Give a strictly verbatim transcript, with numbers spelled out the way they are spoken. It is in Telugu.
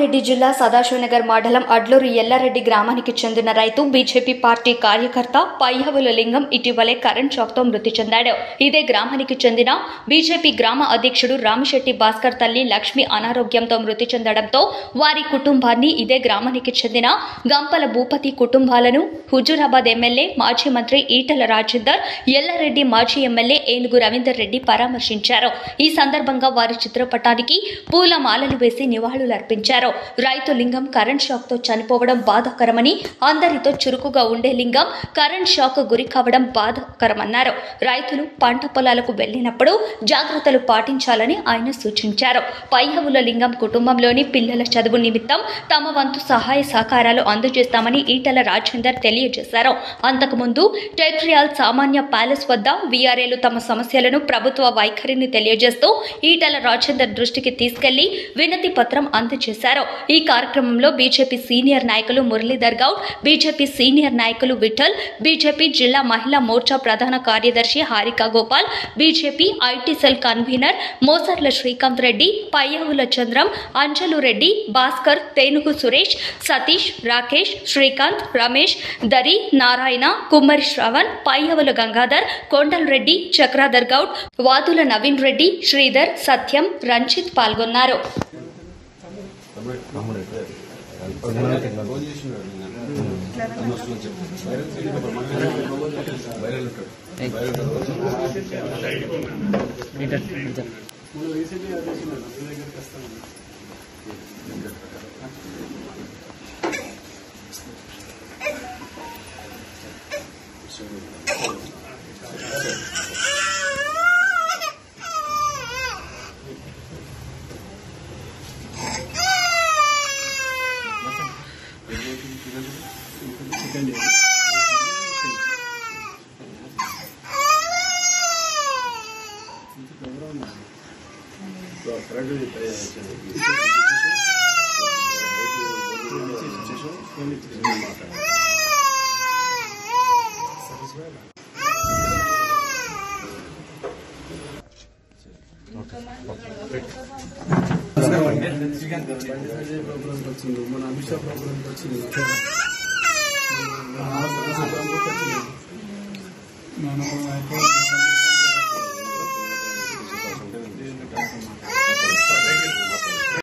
రంగారెడ్డి జిల్లా సదాశివనగర్ మండలం అడ్లూరు ఎల్లారెడ్డి గ్రామానికి చెందిన రైతు బీజేపీ పార్టీ కార్యకర్త పయ్యవుల లింగం ఇటీవలే కరెంట్ షాక్ తో మృతి చెందాడు. ఇదే గ్రామానికి చెందిన బీజేపీ గ్రామ అధ్యక్షుడు రామిశెట్టి భాస్కర్ తల్లి లక్ష్మి అనారోగ్యంతో మృతి చెందడంతో వారి కుటుంబాన్ని, ఇదే గ్రామానికి చెందిన గంపల భూపతి కుటుంబాలను హుజూరాబాద్ ఎమ్మెల్యే మాజీ మంత్రి ఈటల రాజేందర్, ఎల్లారెడ్డి మాజీ ఎమ్మెల్యే ఏనుగు రవీందర్ రెడ్డి పరామర్శించారు. ఈ సందర్భంగా వారి చిత్రపటానికి పూల మాలలు వేసి నివాళులర్పించారు. రైతు లింగం కరెంట్ షాక్ తో చనిపోవడం బాధాకరమని, అందరితో చురుకుగా ఉండే లింగం కరెంట్ షాక్ గురి కావడం బాధాకరమన్నారు. రైతులు పంట పొలాలకు వెళ్లినప్పుడు జాగ్రత్తలు పాటించాలని ఆయన సూచించారు. పయ్యవుల లింగం కుటుంబంలోని పిల్లల చదువు నిమిత్తం తమ వంతు సహాయ సహకారాలు అందజేస్తామని ఈటల రాజేందర్ తెలియజేశారు. అంతకుముందు టెక్రియాల్ సామాన్య ప్యాలెస్ వద్ద వీఆర్ఏలు తమ సమస్యలను ప్రభుత్వ వైఖరిని తెలియజేస్తూ ఈటల రాజేందర్ దృష్టికి తీసుకెళ్లి వినతి పత్రం అందజేశారు. ఈ కార్యక్రమంలో బీజేపీ సీనియర్ నాయకులు మురళీధర్ గౌడ్, బీజేపీ సీనియర్ నాయకులు విఠల్, బీజేపీ జిల్లా మహిళా మోర్చా ప్రధాన కార్యదర్శి Harika Gopal, BJP IT cell convener Mosarla Srikanth Reddy, Payyavula Chandram, Anjalu Reddy, Bhaskar, Tenugu Suresh, Satish, Rakesh, Srikanth, Ramesh, Dari, Narayana, కుమ్మరి శ్రవణ్, పయ్యవుల గంగాధర్, కొండల్ రెడ్డి, చక్రాధర్ గౌడ్, వాదుల నవీన్ రెడ్డి, శ్రీధర్, సత్యం, రంజిత్ పాల్గొన్నారు. మన అమిత్ షా ప్రోగ్రామ్ వచ్చింది. నేను